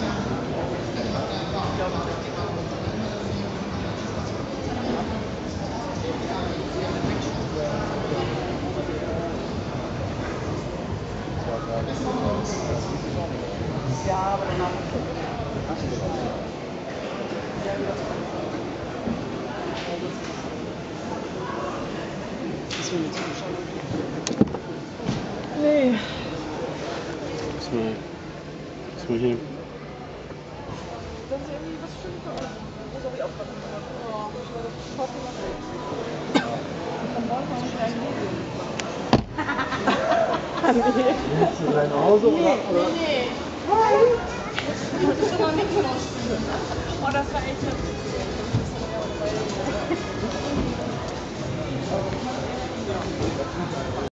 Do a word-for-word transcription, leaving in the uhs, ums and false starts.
Ja, aber danach. Das will jetzt zuschauen. Nee. Was mal, was mal hier. Das ist irgendwie was schön für euch. Das habe ich auch gerade gemacht. Oh, ich werde hoffen, was ich. Von morgen kann ich rein gehen. Nee. Willst du dein Hause oder? Nee, nee, nee. Das ist schon mal nicht von uns. Oh, das war echt nett.